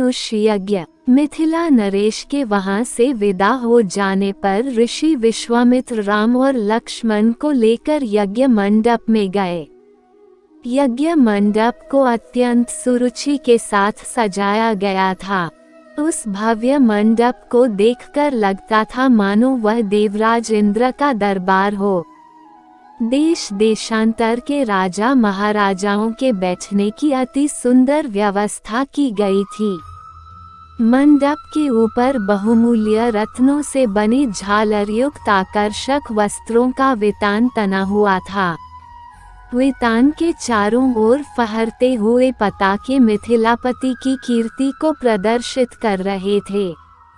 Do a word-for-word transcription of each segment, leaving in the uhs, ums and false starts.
धनुष यज्ञ। मिथिला नरेश के वहां से विदा हो जाने पर ऋषि विश्वामित्र राम और लक्ष्मण को लेकर यज्ञ मंडप में गए। यज्ञ मंडप को अत्यंत सुरुचि के साथ सजाया गया था। उस भव्य मंडप को देखकर लगता था मानो वह देवराज इंद्र का दरबार हो। देश देशांतर के राजा महाराजाओं के बैठने की अति सुंदर व्यवस्था की गई थी। मंडप के ऊपर बहुमूल्य रत्नों से बने झालरयुक्त आकर्षक वस्त्रों का वितान तना हुआ था। वितान के चारों ओर फहरते हुए पताके मिथिलापति की कीर्ति को प्रदर्शित कर रहे थे।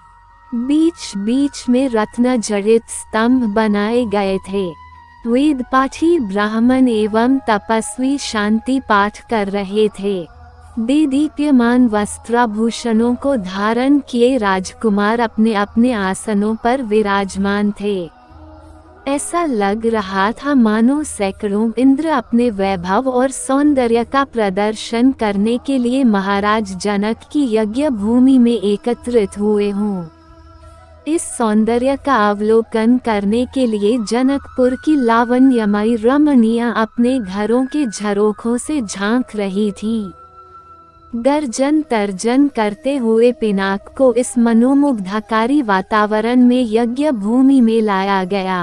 बीच बीच में रत्न जड़ित स्तंभ बनाए गए थे। वेद पाठी ब्राह्मण एवं तपस्वी शांति पाठ कर रहे थे। देदीप्यमान वस्त्राभूषणों को धारण किए राजकुमार अपने अपने आसनों पर विराजमान थे। ऐसा लग रहा था मानो सैकड़ों इंद्र अपने वैभव और सौंदर्य का प्रदर्शन करने के लिए महाराज जनक की यज्ञ भूमि में एकत्रित हुए हों। इस सौंदर्य का अवलोकन करने के लिए जनकपुर की लावण्यमयी रमणियां अपने घरों के झरोखों से झांक रही थीं। गर्जन तर्जन करते हुए पिनाक को इस मनोमुग्धकारी वातावरण में यज्ञ भूमि में लाया गया।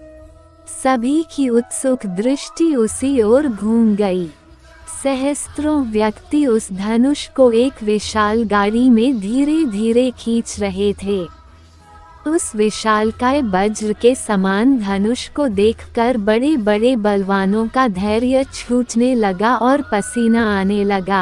सभी की उत्सुक दृष्टि उसी ओर घूम गई। सहस्त्रों व्यक्ति उस धनुष को एक विशाल गाड़ी में धीरे धीरे खींच रहे थे। उस विशालकाय वज्र के समान धनुष को देखकर बड़े बड़े बलवानों का धैर्य छूटने लगा और पसीना आने लगा।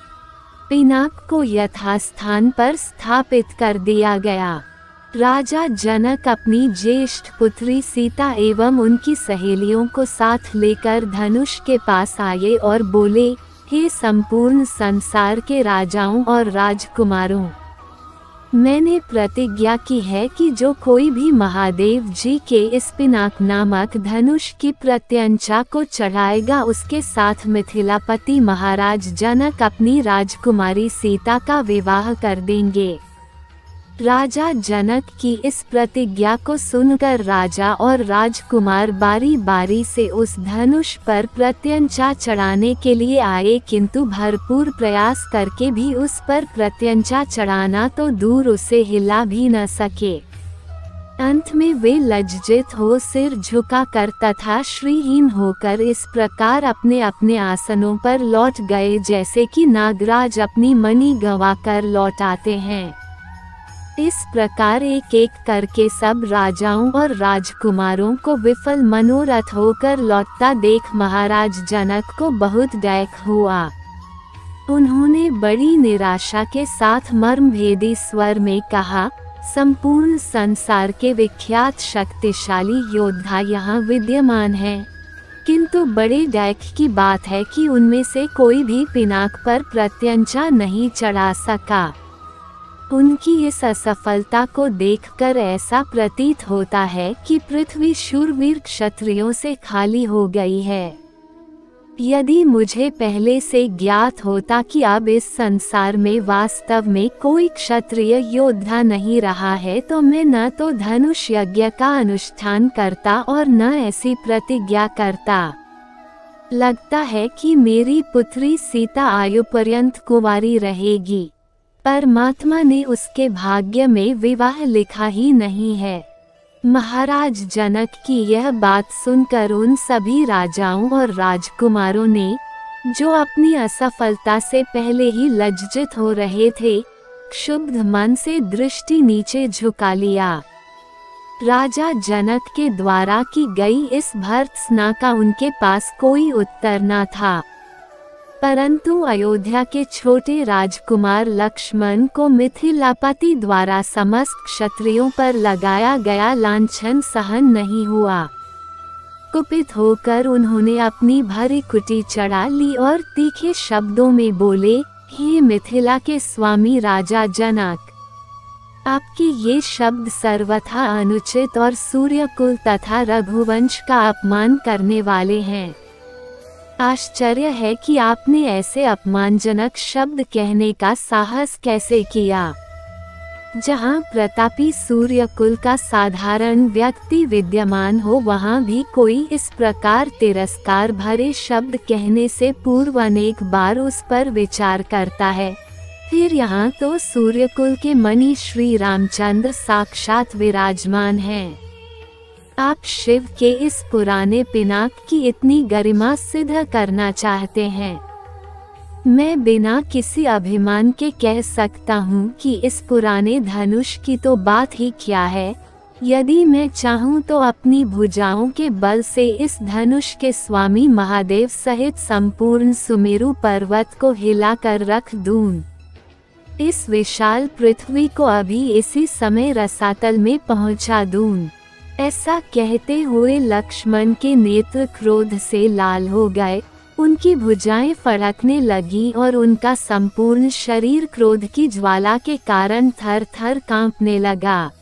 पिनाक को यथास्थान पर स्थापित कर दिया गया। राजा जनक अपनी ज्येष्ठ पुत्री सीता एवं उनकी सहेलियों को साथ लेकर धनुष के पास आए और बोले, हे संपूर्ण संसार के राजाओं और राजकुमारों, मैंने प्रतिज्ञा की है कि जो कोई भी महादेव जी के इस पिनाक नामक धनुष की प्रत्यंचा को चढ़ाएगा उसके साथ मिथिलापति महाराज जनक अपनी राजकुमारी सीता का विवाह कर देंगे। राजा जनक की इस प्रतिज्ञा को सुनकर राजा और राजकुमार बारी बारी से उस धनुष पर प्रत्यंचा चढ़ाने के लिए आए, किंतु भरपूर प्रयास करके भी उस पर प्रत्यंचा चढ़ाना तो दूर उसे हिला भी न सके। अंत में वे लज्जित हो सिर झुकाकर तथा श्रीहीन होकर इस प्रकार अपने अपने आसनों पर लौट गए जैसे कि नागराज अपनी मणि गंवाकर लौट आते हैं। इस प्रकार एक एक करके सब राजाओं और राजकुमारों को विफल मनोरथ होकर लौटता देख महाराज जनक को बहुत दुख हुआ। उन्होंने बड़ी निराशा के साथ मर्मभेदी स्वर में कहा, संपूर्ण संसार के विख्यात शक्तिशाली योद्धा यहाँ विद्यमान हैं, किंतु बड़े दुख की बात है कि उनमें से कोई भी पिनाक पर प्रत्यंचा नहीं चढ़ा सका। उनकी इस असफलता को देखकर ऐसा प्रतीत होता है कि पृथ्वी शूरवीर क्षत्रियों से खाली हो गई है। यदि मुझे पहले से ज्ञात होता कि अब इस संसार में वास्तव में कोई क्षत्रिय योद्धा नहीं रहा है तो मैं न तो धनुष यज्ञ का अनुष्ठान करता और न ऐसी प्रतिज्ञा करता। लगता है कि मेरी पुत्री सीता आयु पर्यंत कुंवारी रहेगी। परमात्मा ने उसके भाग्य में विवाह लिखा ही नहीं है। महाराज जनक की यह बात सुनकर उन सभी राजाओं और राजकुमारों ने, जो अपनी असफलता से पहले ही लज्जित हो रहे थे, क्षुब्ध मन से दृष्टि नीचे झुका लिया। राजा जनक के द्वारा की गई इस भर्त्सना का उनके पास कोई उत्तर न था। परंतु अयोध्या के छोटे राजकुमार लक्ष्मण को मिथिलापति द्वारा समस्त क्षत्रियों पर लगाया गया लांछन सहन नहीं हुआ। कुपित होकर उन्होंने अपनी भरी कुटी चढ़ा ली और तीखे शब्दों में बोले, हे मिथिला के स्वामी राजा जनक, आपके ये शब्द सर्वथा अनुचित और सूर्यकुल तथा रघुवंश का अपमान करने वाले हैं। आश्चर्य है कि आपने ऐसे अपमानजनक शब्द कहने का साहस कैसे किया। जहाँ प्रतापी सूर्यकुल का साधारण व्यक्ति विद्यमान हो, वहाँ भी कोई इस प्रकार तिरस्कार भरे शब्द कहने से पूर्व अनेक बार उस पर विचार करता है। फिर यहाँ तो सूर्यकुल के मणि श्री रामचंद्र साक्षात विराजमान हैं। आप शिव के इस पुराने पिनाक की इतनी गरिमा सिद्ध करना चाहते हैं। मैं बिना किसी अभिमान के कह सकता हूँ कि इस पुराने धनुष की तो बात ही क्या है। यदि मैं चाहूँ तो अपनी भुजाओं के बल से इस धनुष के स्वामी महादेव सहित संपूर्ण सुमेरु पर्वत को हिलाकर रख दूँ। इस विशाल पृथ्वी को अभी इसी समय रसातल में पहुँचा दूँ। ऐसा कहते हुए लक्ष्मण के नेत्र क्रोध से लाल हो गए। उनकी भुजाएं फड़कने लगी और उनका संपूर्ण शरीर क्रोध की ज्वाला के कारण थर थर कांपने लगा।